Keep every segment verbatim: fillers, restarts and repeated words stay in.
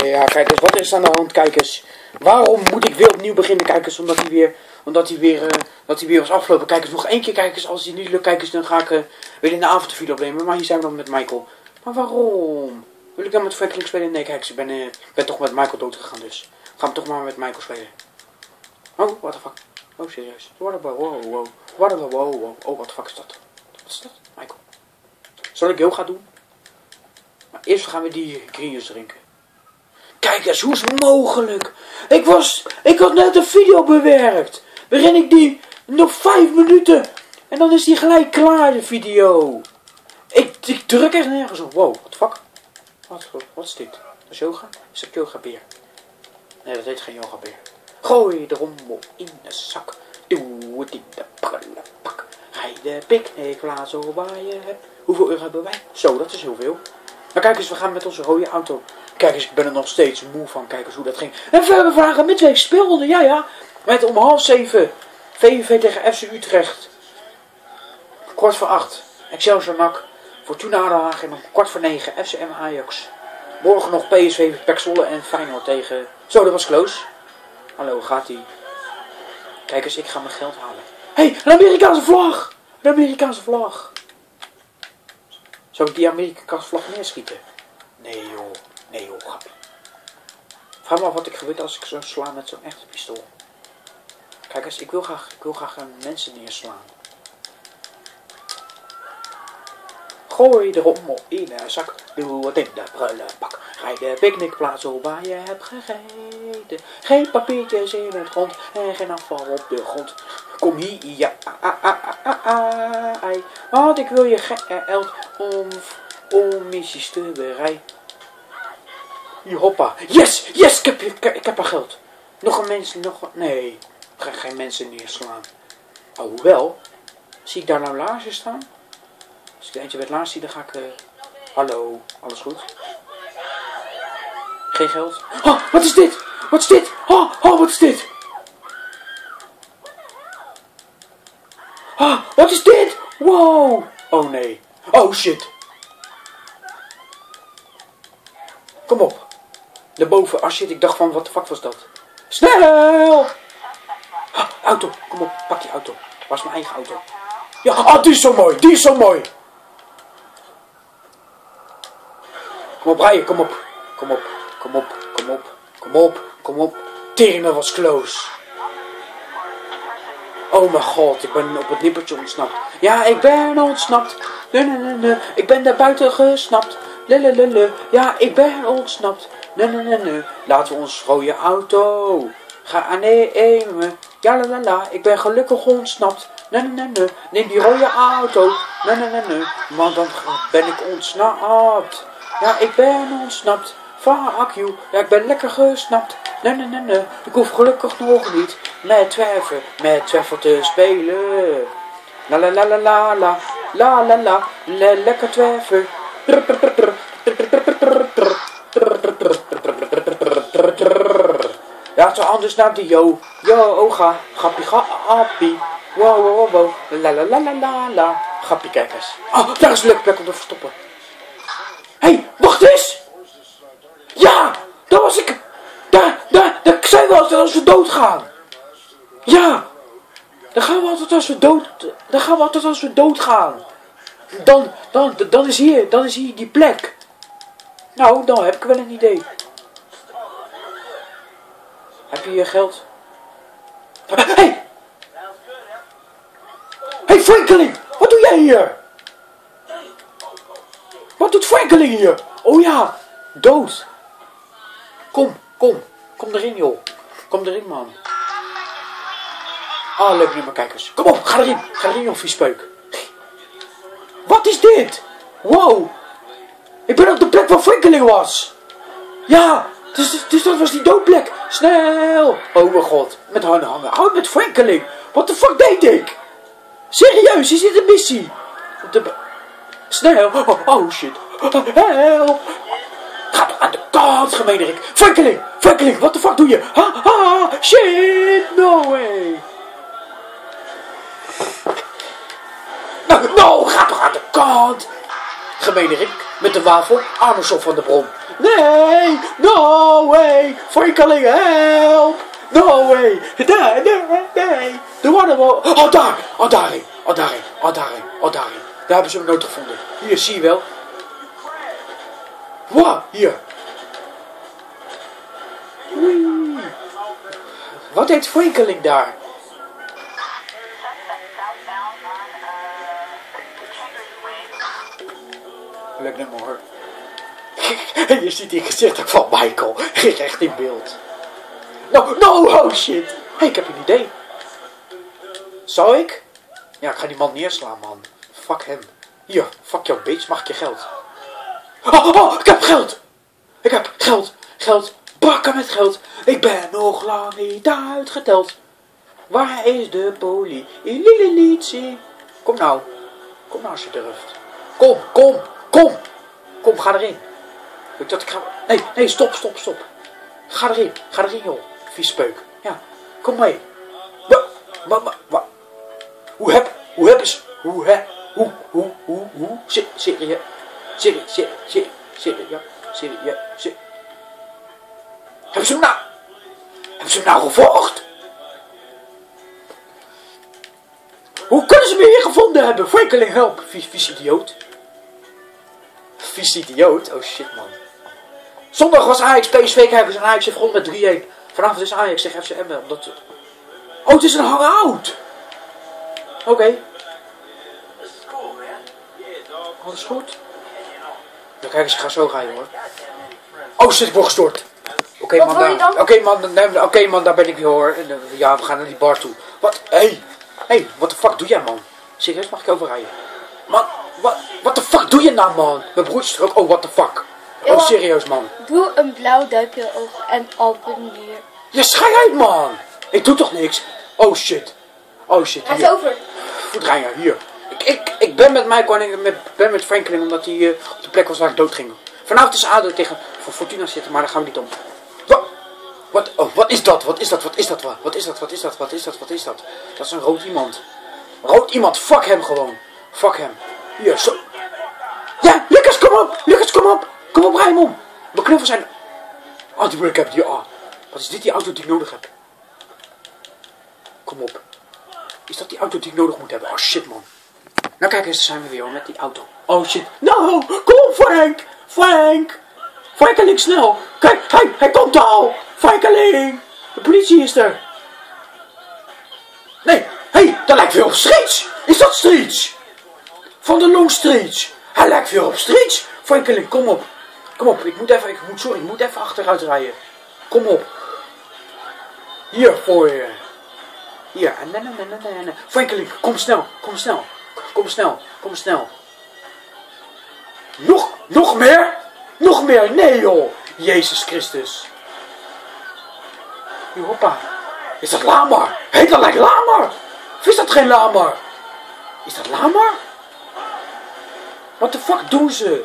Ja, kijkers, wat is aan de hand, kijkers? Waarom moet ik weer opnieuw beginnen, kijkers? Omdat hij weer, omdat hij weer, uh, dat hij weer was afgelopen. Kijkers, nog één keer, kijkers. Als hij niet lukt, kijkers, dan ga ik uh, weer in de avond de video opnemen. Maar hier zijn we dan met Michael. Maar waarom? Wil ik dan met Franklin spelen? Nee, kijkers, ik ben, uh, ben toch met Michael dood gegaan, dus gaan we toch maar met Michael spelen. Oh, what the fuck? Oh, serieus? What the wow, wow. What the wow, wow. Oh, what the fuck is dat? Wat is dat? Michael. Zal ik yoga doen? Maar eerst gaan we die greenjuice drinken. Kijk eens, hoe is het mogelijk? Ik was, ik had net een video bewerkt. Waarin ik die, nog vijf minuten. En dan is die gelijk klaar, de video. Ik, ik druk echt nergens op. Wow, what the fuck? Wat, wat is dit? Dat is yoga? Is dat yoga beer? Nee, dat heet geen yoga beer. Gooi de rommel in de zak. Doe het in de prullenbak. Rij de picknickplaats op waar je hebt. Hoeveel euro hebben wij? Zo, dat is heel veel. Maar kijk eens, we gaan met onze rode auto. Kijk eens, ik ben er nog steeds moe van. Kijk eens hoe dat ging. En we hebben vandaag een midweek speelronde. Ja, ja. Met om half zeven. V V V tegen F C Utrecht. Kwart voor acht. Excelsior N A C. Fortuna Den Haag. En om kwart voor negen. F C M Ajax. Morgen nog P S V, P E C Zwolle en Feyenoord tegen... Zo, dat was close. Hallo, gaat ie. Kijk eens, ik ga mijn geld halen. Hé, hey, een Amerikaanse vlag! Een Amerikaanse vlag. Zou ik die Amerikaanse vlag neerschieten? Nee joh, nee joh, grappie. Vraag me af wat ik gebeurt als ik zo sla met zo'n echte pistool. Kijk eens, ik wil graag, ik wil graag mensen neerslaan. Gooi de rommel in de zak, doe het in de prullenbak. Rij de picknickplaats op waar je hebt gegeten. Geen papiertjes in het grond en geen afval op de grond. Kom hier, ja, ah, ah, ah, ah, ah, want ik wil je geld om, om missies te bereiden. Hier, hoppa. Yes, yes, ik heb, ik, ik heb al geld. Nog een mens, nog een, nee, ik ga geen mensen neerslaan. Oh, hoewel, zie ik daar nou laarzen staan? Als ik er eentje met laars zie, dan ga ik, uh, hallo, alles goed? Geen geld? Oh, wat is dit? Wat is dit? Oh, oh, wat is dit? Ah, wat is dit? Wow. Oh nee. Oh shit. Kom op. Daarboven. Ah shit, ik dacht van, wat de fuck was dat? Snel! Ah, auto, kom op. Pak die auto. Waar is mijn eigen auto? Ja, ah, die is zo mooi. Die is zo mooi. Kom op, rijden. Kom op. Kom op. Kom op. Kom op. Kom op. Kom op. Tering, dat was close. Oh mijn god, ik ben op het nippertje ontsnapt. Ja, ik ben ontsnapt. Nee, nee, nee, nee. Ik ben daar buiten gesnapt. Lelelele. Ja, ik ben ontsnapt. Nee, nee, nee, nee. Laten we ons rode auto gaan nemen. Ja, la, la, la. Ik ben gelukkig ontsnapt. Nee, nee, nee, nee. Neem die rode auto. Nee, nee, nee, nee. Want dan ben ik ontsnapt. Ja, ik ben ontsnapt. Fuck you. Ja, ik ben lekker gesnapt. Nee, nee, nee, nee. Ik hoef gelukkig nog niet met Twijfel, met Twijfel te spelen. La la la la la la. La la la. Le lekker Twijfel. Ja, zo anders naar die yo. Yo, oh ga. Grappie, grappie. Wow, wow, wow, wow. La la la la la la. Grappie, kijk eens. Oh, daar is een leuke plek om te verstoppen. Hé, hey, wacht eens. Ja, daar was ik. Daar, daar, daar zijn we altijd als we doodgaan. Ja, dan gaan we altijd als we dood, dan gaan we altijd als we doodgaan. Dan, dan, dan is hier, dan is hier die plek. Nou, dan heb ik wel een idee. Heb je hier geld? Hé! Hey! Hey Franklin, wat doe jij hier? Wat doet Franklin hier? Oh ja, dood. Kom, kom, kom erin joh. Kom erin man. Ah, leuk nummer kijkers. Kom op, ga erin. Ga erin joh, viespeuk. Wat is dit? Wow. Ik ben op de plek waar Franklin was. Ja, dus, dus dat was die doodplek. Snel. Oh mijn god, met handen hangen. Hou met Franklin. Wat de fuck deed ik? Serieus, is dit een missie? Op de... Snel. Oh, oh shit. Help. Ga toch aan de kant, gemeenerik. Franklin, Franklin, wat de fuck doe je? Ha, ha, shit, no way. Nou, no, ga toch aan de kant. Gemeenerik, met de wafel, Arneson van de Bron. Nee, no. way! Frankeling, help! No way! Nee, nee, nee! De waterval! Oh, daar! Oh, daarheen! Oh, daarheen! Oh, daarheen! Oh, daarheen! Daar hebben ze hem nooit gevonden. Hier, zie je wel. Wow, hier. Wee. Wat deed Frankeling daar? Leuk nummer hoor. Je ziet die gezicht ook van Michael. Echt in beeld. No, no, oh shit. Hey, ik heb een idee. Zou ik? Ja, ik ga die man neerslaan, man. Fuck hem. Hier, fuck jou bitch, mag ik je geld? Oh, oh, ik heb geld. Ik heb geld. Geld. Bakken met geld. Ik ben nog lang niet uitgeteld. Waar is de politie? Kom nou. Kom nou als je durft. Kom, kom, kom. Kom, ga erin. Ik dacht ik ga... Nee, nee, stop, stop, stop. Ga erin. Ga erin, joh. Viespeuk. Ja, kom mee. Wa, wa, wa, wa. Hoe heb... Hoe heb is... Hoe heb... Hoe, hoe, hoe, hoe... Serieus. Serieus, serieus, serieus, ja. Serieus, serieus. Hebben ze hem nou... Hebben ze hem nou gevolgd? Hoe kunnen ze me hier gevonden hebben? Frankeling, help. Vies, vies idioot. Vies idioot? Oh shit, man. Zondag was Ajax P S V kijkers en Ajax heeft gewonnen met drie-een. Vanavond is Ajax tegen F C M. Omdat... Oh, het is een hangout. Oké. Okay. Alles goed? Ja, kijk eens, ik ga zo gaan, hoor. Oh shit, ik word gestoord. Oké, okay, man, daar... Oké, okay, man, nee, oké, okay, man, daar ben ik weer, hoor. Ja, we gaan naar die bar toe. Wat? Hé. Hey. Hé, hey, wat de fuck doe jij, man? Serieus, mag ik overrijden? Man, wat wat de fuck doe je nou, man? Mijn broertje is ook... Oh, what the fuck? Oh, serieus, man. Doe een blauw duimpje omhoog en abonneer. Ja, schei uit, man. Ik doe toch niks? Oh, shit. Oh, shit. Hij is over. Voetrijder, hier. Ik, ik, ik ben met Michael en ik met, ben met Franklin omdat hij uh, op de plek was waar ik dood ging. Vanavond is A D O tegen voor Fortuna zitten, maar daar gaan we niet om. Wat? Wat? Oh, wat is dat? Wat is dat? Wat is dat? Wat is dat? Wat is dat? Wat is dat? Wat is dat? Dat is een rood iemand. Rood iemand. Fuck hem gewoon. Fuck hem. Hier, zo. Ja, Lucas, kom op. Lucas, kom op. Kom op, rij hem om. Mijn knuffels zijn... Oh, die wil ik hebben. Die, oh. Wat is dit die auto die ik nodig heb? Kom op. Is dat die auto die ik nodig moet hebben? Oh, shit, man. Nou, kijk eens, daar zijn we weer hoor, met die auto. Oh, shit. Nou, kom, Frank. Frank. Frankeling, snel. Kijk, hij, hij komt al. Frankeling. De politie is er. Nee, hé, hey, dat lijkt weer op Streets. Is dat Streets? Van de Long Streets. Hij lijkt weer op Streets. Frankeling, kom op. Kom op, ik moet even, ik moet, sorry, ik moet even achteruit rijden. Kom op. Hier, voor je. Hier. Frankeling, kom snel, kom snel. Kom snel, kom snel. Nog, nog meer? Nog meer? Nee joh. Jezus Christus. Hier, hoppa. Is dat Lamar? Hé, hey, dat lijkt Lamar. Of is dat geen Lamar? Is dat Lamar? Wat de fuck doen ze?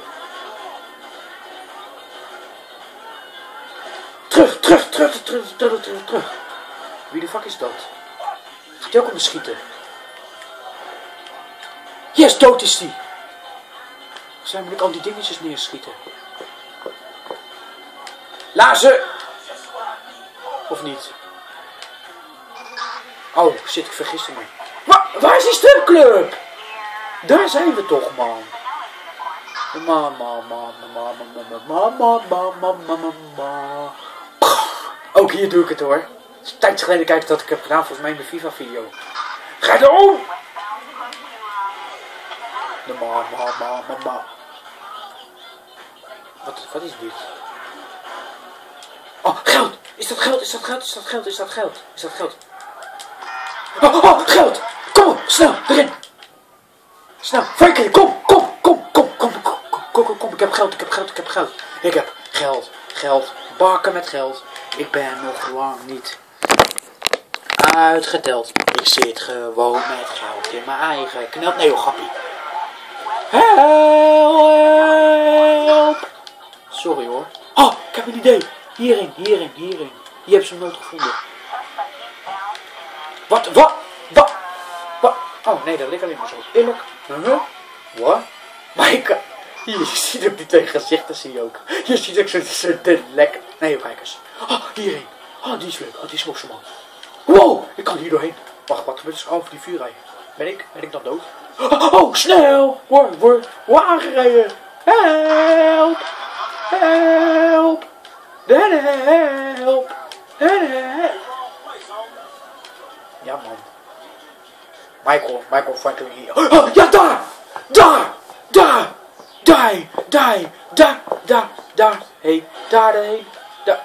Terug, terug, terug, terug, terug, terug, terug. Wie de fuck is dat? Gaat hij ook op me schieten? Yes, dood is die. Zijn moet ik al die dingetjes neerschieten? Lazen! Of niet? Oh, shit, ik vergiste me. Waar, waar is die stripclub? Daar zijn we toch, man. Mama, mama, mama, mama, mama, mama, mama, mama. Ook hier doe ik het hoor. Het is een tijdje geleden kijken dat ik heb gedaan, volgens mij in de FIFA video. Ga erom! Mama, mama, mama. Wat, wat is dit? Oh, geld! Is dat geld? Is dat geld? Is dat geld? Is dat geld? Is dat geld? Oh, oh, geld! Kom op, snel, erin! Snel, Franklin, kom, kom, kom, kom, kom, kom, kom, kom, kom, kom, ik heb geld, ik heb geld, ik heb geld. Ik heb geld, geld, bakken met geld. Ik ben nog lang niet uitgeteld. Ik zit gewoon met geld in mijn eigen knelt. Nee, joh, grappie. Help! Sorry hoor. Oh, ik heb een idee. Hierin, hierin, hierin. Hier hebben ze hem nooit gevonden. Wat, wat, wat, wat? Oh nee, dat ligt alleen maar zo. Eerlijk. Uh-huh. Wat? Maaike. Hier, je ziet ook die twee gezichten, zie je ook. Je ziet ook zo'n zo lekker. Nee, kijk eens. Oh, hierheen. Oh, die is leuk. Oh, die is mooi man. Wow, ik kan hier doorheen. Wacht, wat gebeurt er over die vuurrij? Ben ik? Ben ik dan dood? Oh, oh snel! Word, word, word aangereden. Help! Help! Help! Help! Ja, man. Michael, Michael Franklin hier. Oh, ja, daar! Daar! Daar! Daar! Daar! Daar! Daar! Daar! Hé, daarheen! Daar!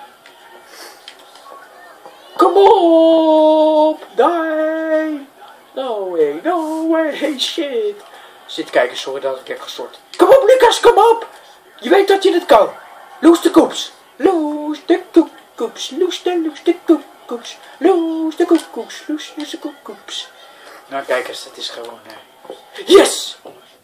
Kom op! Daar! No way, no way, hey shit! Zit kijken, sorry dat ik heb gestort. Kom op, Lucas, kom op! Je weet dat je het kan. Loes de koeps. Loes de koekoeps. Loes de, loes de koekoeps. Loes de koekoeps. Loes, loes de koekoeps. Nou, kijk eens, het is gewoon... Uh... Yes!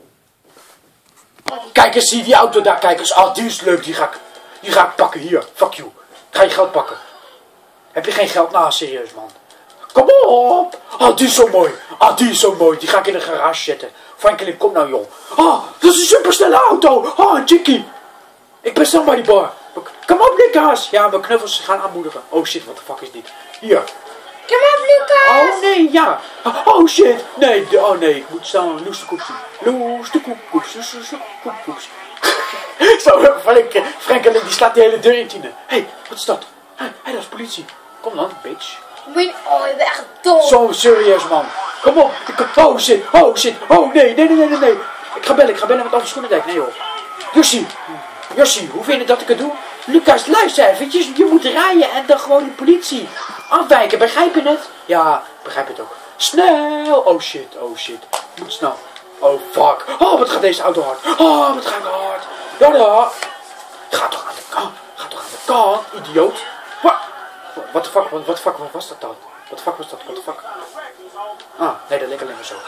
Kijk eens, zie die auto daar. Kijk eens, ah, die is leuk. Die ga ik, die ga ik pakken. Hier, fuck you. Ik ga je geld pakken. Heb je geen geld? Nou, serieus, man. Kom op! Ah, die is zo mooi. Ah, die is zo mooi. Die ga ik in de garage zetten. Franklin, kom nou, joh. Ah, dat is een supersnelle auto. Ah, chickie. Ik ben snel bij die bar. Kom op, Lucas. Ja, mijn knuffels gaan aanmoedigen. Oh shit, wat de fuck is dit? Hier. Kom op, Lucas. Oh nee, ja. Oh shit. Nee, de, oh nee. Ik moet snel een loes de koeps doen. Loes de koekoeps. Loes de koekoeps. Zo, Frank, Franklin, die slaat die hele deur in tienen. Hé, hey, wat is dat? Hé, hey, hey, dat is politie. Kom dan, bitch. Oh, je bent echt dom. Zo serieus, man. Kom op. Oh shit. Oh shit. Oh nee, nee, nee, nee, nee. Ik ga bellen, ik ga bellen met over Schoenendijk. Nee joh. Jussie. Jussie, hoe vind je dat ik het doe? Lucas, luister eventjes. Je moet rijden en dan gewoon de politie afwijken. Begrijp je het? Ja, begrijp het ook. Snel. Oh shit, oh shit. Moet snel. Oh fuck. Oh, wat gaat deze auto hard. Oh, wat gaat hard. Ja, ja. Ga toch aan de kant. Ga toch aan de kant, idioot. Wat? Wat de fuck, wat de fuck, wat was dat dan? Wat de fuck was dat, wat de fuck? Ah, nee, dat leek alleen maar zo.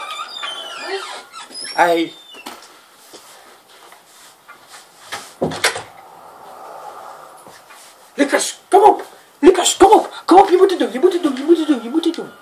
Hey. Lucas, kom op! Lucas, kom op! Kom op, je moet het doen, je moet het doen, je moet het doen, je moet het doen.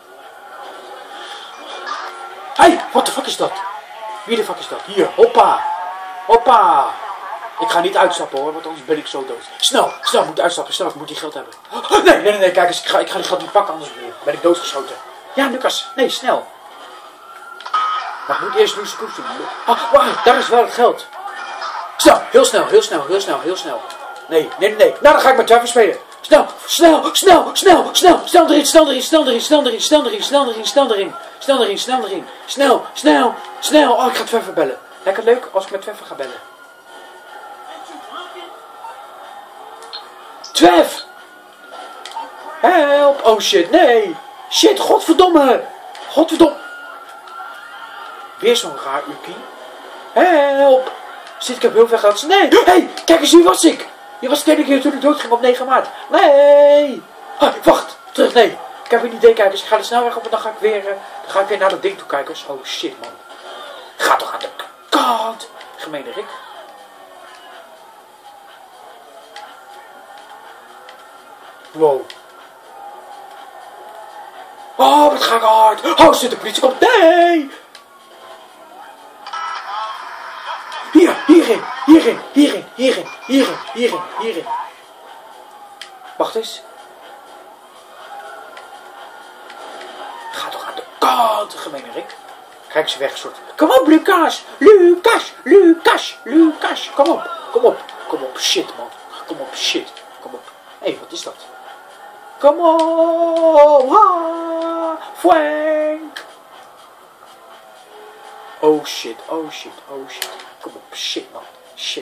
Hey, wat de fuck is dat? Wie de fuck is dat? Hier, hoppa! Hoppa! Ik ga niet uitstappen hoor, want anders ben ik zo dood. Snel, snel, ik moet uitstappen, snel, ik moet die geld hebben. Nee, nee, nee, nee, kijk eens, ik ga, ik ga die geld niet pakken, anders ben ik doodgeschoten. Ja, Lucas, nee, snel. Maar ik moet eerst Loes de Koeps doen. Ah, wacht, daar is wel het geld. Snel, heel snel, heel snel, heel snel, heel snel. Nee, nee, nee, nou dan ga ik met Trevor spelen. Snel, snel, snel, snel, snel, snel erin, snel erin, snel erin, snel erin, snel erin, snel erin, snel erin, snel erin, snel erin, snel, snel, snel. Oh, ik ga Trevor bellen. Lekker leuk als ik met Trevor ga bellen. Trev! Help! Oh shit, nee! Shit, godverdomme! Godverdomme! Weer zo'n raar Uki. Help! Zit ik heb heel veel gehad. Nee! Hé! Hey, kijk eens, hier was ik! Hier was de tweede keer toen ik dood ging op negen maart. Nee! Ah, wacht! Terug, nee! Ik heb een idee, kijkers. Ik ga er snel weg op en dan ga ik weer, uh, dan ga ik weer naar dat ding toe, kijkers. Oh shit, man. Ga toch aan de kant! Gemeene Rick. Wow. Oh, wat ga ik hard. Oh, zit de politie komt. Nee. Hier, hierin, hierin, hierin, hierin, hierin, hierin, hierin. Wacht eens. Ga toch aan de kant, gemeene Rick. Kijk ze weg, soort. Kom op, Lucas. Lucas, Lucas, Lucas. Kom op, kom op, kom op. Shit, man. Kom op, shit. Kom op. Hé, hey, wat is dat? Kom op! Ha! Frank! Oh shit, oh shit, oh shit. Kom op, shit man. Shit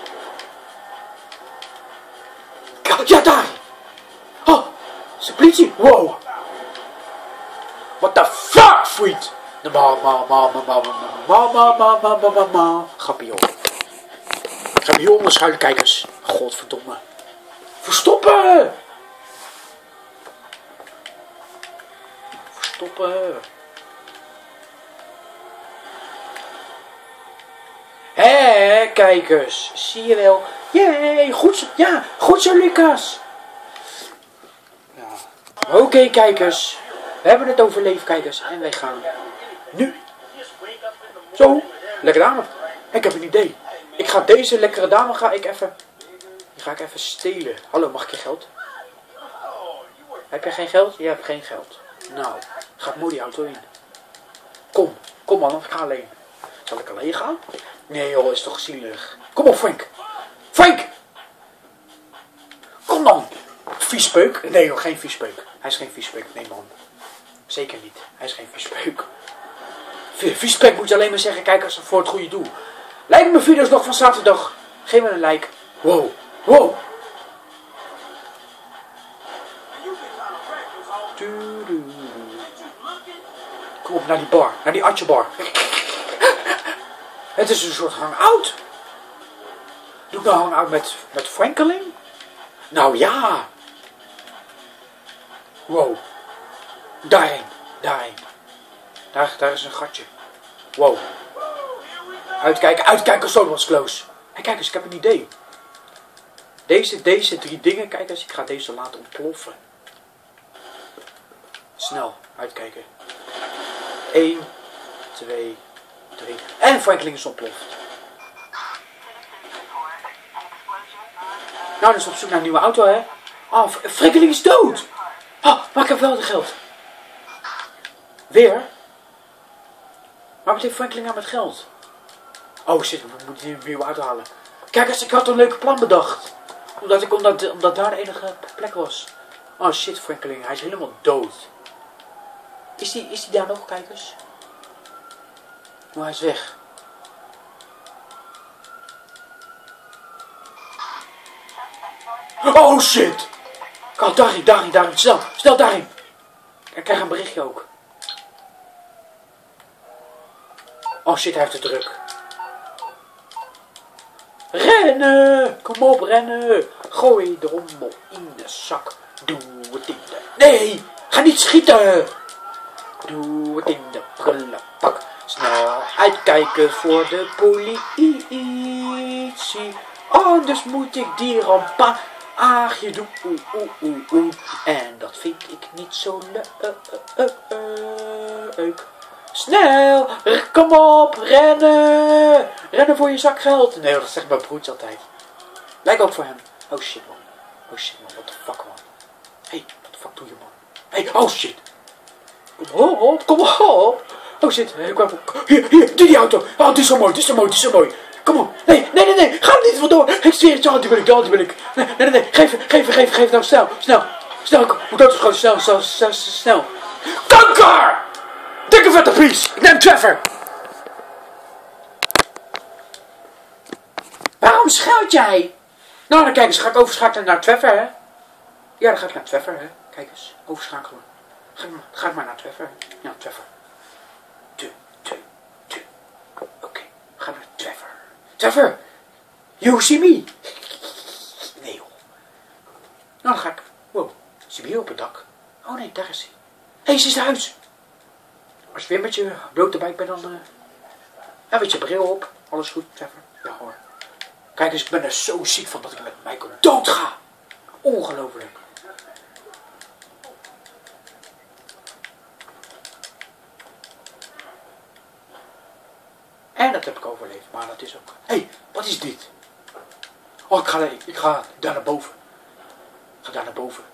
man. Ja, daar! Oh! Is de politie? Wow! What the fuck, vriend? Ma, ma, ma, ma, ma, ma, ma, ma, ma, ma, ma, ma. Grappie, joh. Ik ga hier onder schuilen, kijkers. Godverdomme. Verstoppen! Stoppen. Hé, kijkers. Zie je wel. Jee, goed zo. Ja, goed zo, Lucas. Ja. Oké, okay, kijkers. We hebben het overleefd, kijkers. En wij gaan nu. Zo. Lekker aan. Ik heb een idee. Ik ga deze lekkere dame ga ik even... Die ga ik even stelen. Hallo, mag ik je geld? Heb je geen geld? Je hebt geen geld. Nou, gaat mooi die auto in. Kom, kom man, ik ga alleen. Zal ik alleen gaan? Nee joh, is toch zielig. Kom op Frank. Frank! Kom dan. Viespeuk. Nee joh, geen viespeuk. Hij is geen viespeuk. Nee man. Zeker niet. Hij is geen viespeuk. Viespeuk moet je alleen maar zeggen, kijk als voor het goede doel. Like mijn video's nog van zaterdag. Geef me een like. Wow. Wow. Kom op, naar die bar. Naar die Atje bar. Het is een soort hangout. Doe ik nou hangout met, met Franklin? Nou ja. Wow. Daarheen. Daarheen. Daar, daar is een gatje. Wow. Uitkijken. Uitkijken. Zo was close. Hé, kijk eens. Ik heb een idee. Deze, deze drie dingen. Kijk eens. Ik ga deze laten ontploffen. Snel. Uitkijken. één, twee, drie. En Franklin is ontploft. Nou, dus op zoek naar een nieuwe auto, hè. Ah, Franklin is dood. Ah, maar ik heb wel het geld. Weer? Maar wat heeft Franklin nou met geld? Oh shit, we moeten een nieuwe auto halen. Kijk eens, ik had een leuke plan bedacht. Omdat, ik, omdat, omdat daar de enige plek was. Oh shit, Franklin, hij is helemaal dood. Is die, is die daar nog, kijkers? Oh, hij is weg. Oh shit! Oh, daarin, daarin, daarin. Snel, snel daarin. Ik krijg een berichtje ook. Oh shit, hij heeft het druk. Rennen! Kom op, rennen! Gooi de rommel in de zak. Doe het in de... Nee! Ga niet schieten! Doe het in de prullenbak. Snel uitkijken voor de politie. Anders moet ik die rampaagje doen. Oeh, oeh, oeh, oeh. En dat vind ik niet zo leuk. Snel, kom op, rennen. Rennen voor je zakgeld. Nee, dat zegt mijn broertje altijd. Lijkt ook voor hem. Oh shit man. Oh shit man, what the fuck man. Hé, hey, what the fuck doe je man. Hé, hey, oh shit. Kom op, kom op. Oh shit, ik kwam op. Hier, hier, die, die auto. Oh, die is zo mooi, die is zo mooi, die is zo mooi. Kom op. Nee, nee, nee, nee. Ga er niet vandoor. Ik zweer het, oh, die wil ik, oh, die wil ik. Nee, nee, nee, nee. Geef, geef, geef, geef, nou, snel, snel. Snel, hoe dood is gewoon, snel, snel, snel, snel. Kanker! Dikke vette pies. Ik neem Trevor. Waarom schuilt jij? Nou, dan kijk eens, ga ik overschakelen naar Trevor, hè? Ja, dan ga ik naar Trevor, hè? Kijk eens, overschakelen. Ga ik maar, ga ik maar naar Trevor. Ja, Trevor. Tu, tu, tu. Oké, okay. Ga naar Trevor. Trevor! You see me? Nee, joh. Nou, dan ga ik. Wow, is hij weer op het dak? Oh nee, daar is hij. Hé, hey, ze is thuis. Als je weer met je blote buik bent, dan... Uh... Ja, met je bril op. Alles goed, Trevor? Ja hoor. Kijk eens, ik ben er zo ziek van dat ik met Michael dood ga. Ongelooflijk. En dat heb ik overleefd, maar dat is ook... Hé, hey, wat is dit? Oh, ik ga, ik ga daar naar boven. Ik ga daar naar boven.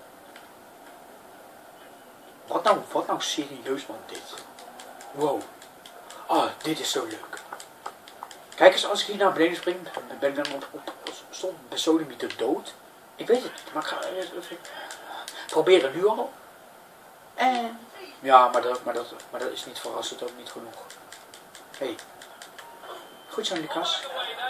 Wat nou, wat nou serieus man, dit. Wow. Oh, dit is zo leuk. Kijk eens, als ik hier naar beneden spring, ben ik dan op, op, op stond besodemieter dood? Ik weet het niet, maar ik ga even proberen nu al. En... Ja, maar dat, maar dat, maar dat is niet verrassend, ook niet genoeg. Hé. Hey. Goed zo, Lucas.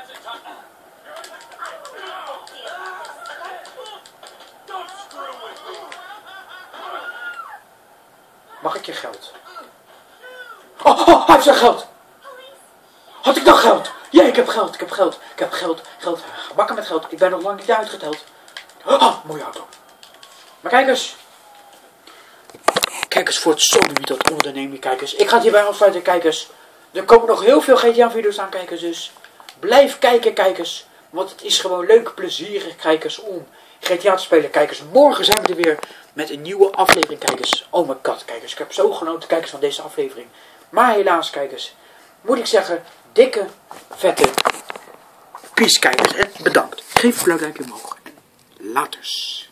Mag ik je geld? Oh, oh, hij heeft zijn geld! Had ik nog geld? Ja, ik heb geld, ik heb geld. Ik heb geld, geld, bakken met geld. Ik ben nog lang niet uitgeteld. Oh, mooie auto. Maar kijk eens. Kijk eens voor het zonnebied dat ondernemen, kijkers. Ik ga het hierbij afsluiten, kijkers. Er komen nog heel veel G T A-video's aan, kijkers. Dus blijf kijken, kijkers. Want het is gewoon leuk, plezierig, kijkers, om G T A te spelen, kijkers. Morgen zijn we er weer met een nieuwe aflevering, kijkers. Oh my god, kijkers. Ik heb zo genoten, kijkers, van deze aflevering. Maar helaas, kijkers, moet ik zeggen, dikke, vette Peace kijkers en bedankt. Geef een duimpje omhoog. Laters.